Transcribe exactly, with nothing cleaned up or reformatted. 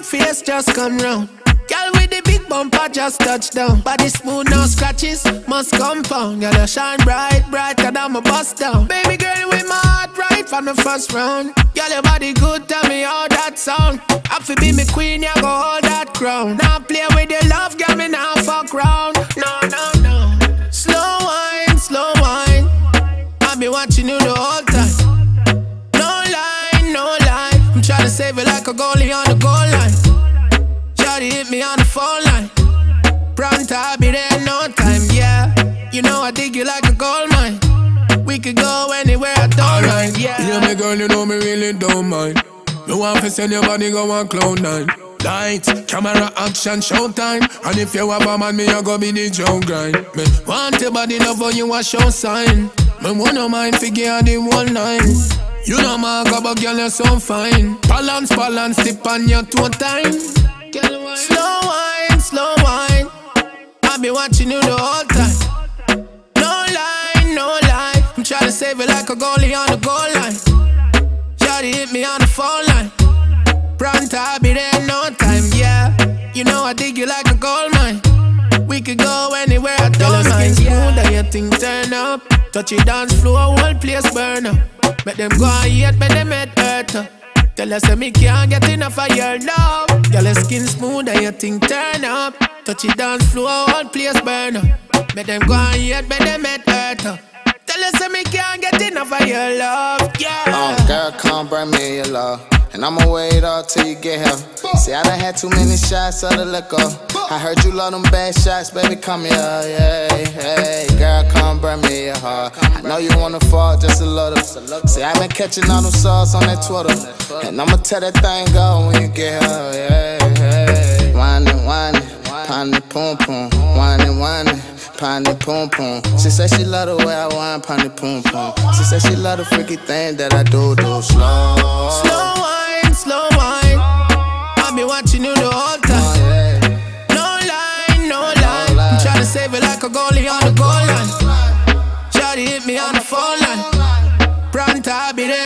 face just come round. Girl with the big bumper just touch down. Body smooth, no scratches, must compound. Girl, you shine bright, brighter than my bust down. Baby girl with my heart right from the first round. Girl, your body good, tell me how that sound. I feel be me queen, you go hold that crown. Now play with your love, girl, me now fuck round. No, no, no. Slow wine, slow wine. I be watching you the whole time. No lie, no lie. I'm trying to save it like a goalie on the goal line. Shawty hit me on the phone line. Pronto, I'll be there in no time, yeah. You know I dig you like a gold mine. We could go anywhere, I don't mind, yeah. Yeah, my girl, you know me really don't mind. No one for send your body go on cloud nine. Lights, camera, action, showtime. And if you have a man, me I go be the Joe grind. Me want your body love for you a show sign. Me wanna mind figure the one line. You know my go but girl you're so fine. Balance, balance, tip on your toe time. Slow wine, slow wine. I be watching you the whole time. No lie, no lie. I'm trying to save it like a goalie on the goal line. Shawty hit me on the phone line. Pronto, I'll be there in no time, yeah. You know I dig you like a gold mine. We could go anywhere, I don't mind, yeah. Smooth and your thing turn up. Touch your dance floor, whole place burn up. Make them go and hate, make them head hurt up. Tell us that me can't get enough of your love. Girl, your skin smooth and your thing turn up. Touch your dance floor, whole place burn up. Make them go and hate, make them head hurt up. Tell us that me can't get enough of your love, yeah. Oh, girl, come bring me your love. And I'ma wait all till you get here. See, I done had too many shots of the liquor. I heard you love them bad shots, baby, come here, yeah, hey. Girl, come bring me your heart. I know you wanna fall just a little. See, I been catching all them sauce on that Twitter. And I'ma tell that thing go when you get here, yeah, hey. Whining, whining, pounding, pum pum. Whining, whining, pounding, pum pum. She said she love the way I whine, pounding, pum pum. She said she love the freaky thing that I do, do slow. Slow wine, slow wine. I be watching you the whole time. No lie, no lie. I'm trying to save it like a goalie on the goal line. Shawty hit me on the phone line. Pronto, I'll be there.